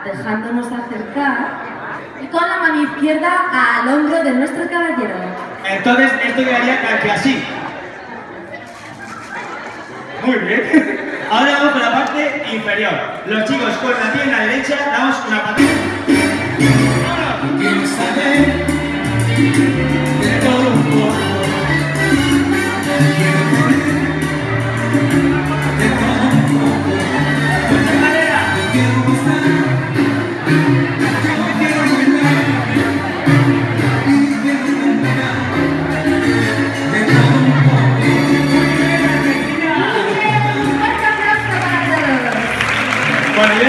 dejándonos acercar, y con la mano izquierda al hombro de nuestro caballero. Entonces esto quedaría que así. Muy bien. Ahora vamos con la parte inferior. Los chicos con la pierna derecha damos una patada. Quiero saber de todo un poco. Quiero tener de todo un poco. De qué manera yo quiero gustar. Yo quiero bailar y quiero enamorar de todo un poco. ¡Un fuerte aplauso para todos! Bueno,